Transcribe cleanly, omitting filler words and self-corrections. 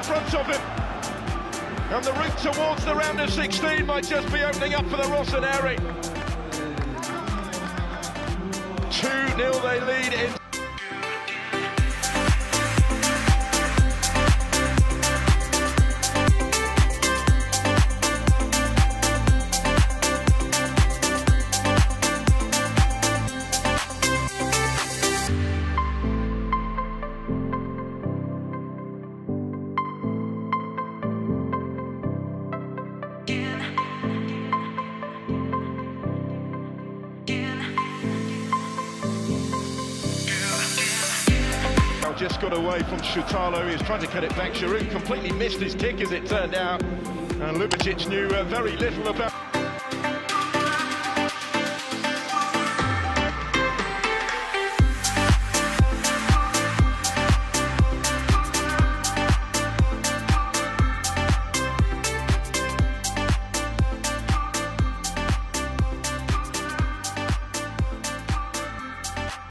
front of him. And the route towards the round of 16 might just be opening up for the Rossoneri. 2-0 they lead in. Just got away from Shutalo. He was trying to cut it back. Giroud completely missed his kick as it turned out, and Lubicic knew very little about